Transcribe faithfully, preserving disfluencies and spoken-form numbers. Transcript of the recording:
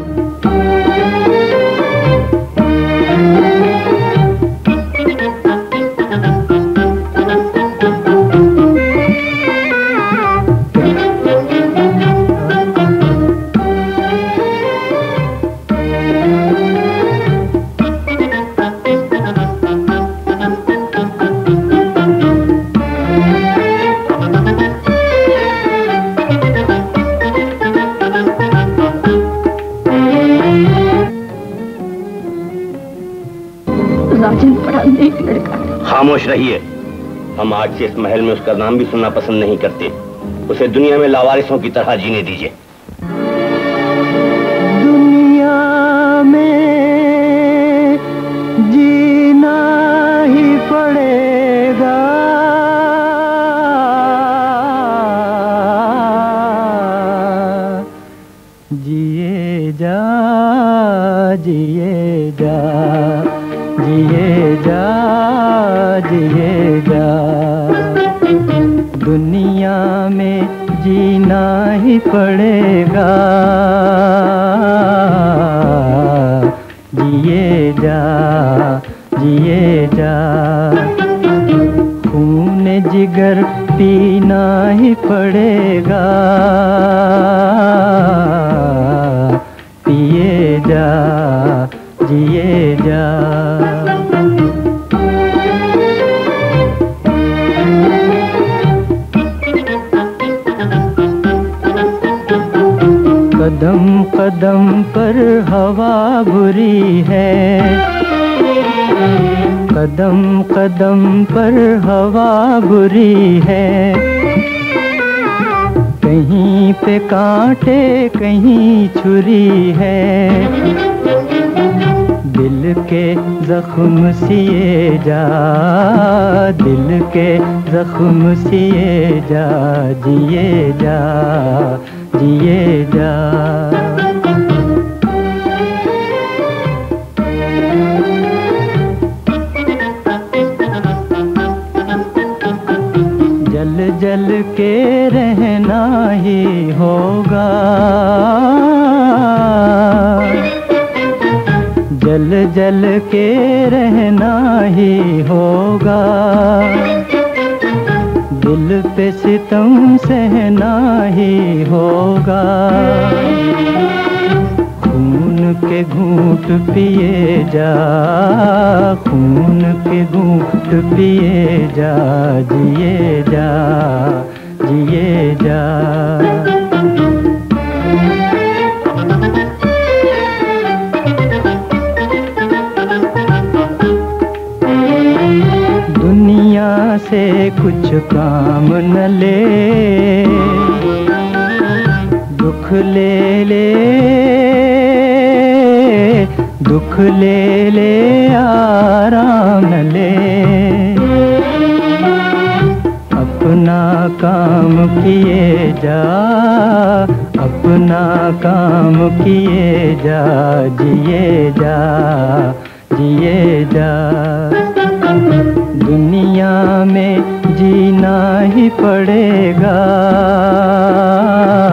खामोश रहिए। हम आज से इस महल में उसका नाम भी सुनना पसंद नहीं करते। उसे दुनिया में लावारिसों की तरह जीने दीजिए। दुनिया में जीना ही पड़ेगा, जिए जा जिए जा जिए जा जिए जा। दुनिया में जीना ही पड़ेगा, जिए जा जिए जा। खून जिगर पीना ही पड़ेगा, पिए जा जिए जा। कदम कदम पर हवा बुरी है, कदम कदम पर हवा बुरी है। कहीं पे कांटे कहीं छुरी है, दिल के जख्म सिए जा, दिल के जख्म सिए जा, जिए जा जिए जा। जल जल के रहना ही होगा, जल जल के रहना ही होगा। दिल पे सितम सहना ही होगा, खून के घूंट पिए जा, खून के घूंट पिए जा, जिए जा जिए जा। दुनिया से कुछ काम न ले, दुख ले ले दुख ले ले आराम न ले। अपना काम किए जा, अपना काम किए जा, जिए जा जिए जा। दुनिया में जीना ही पड़ेगा,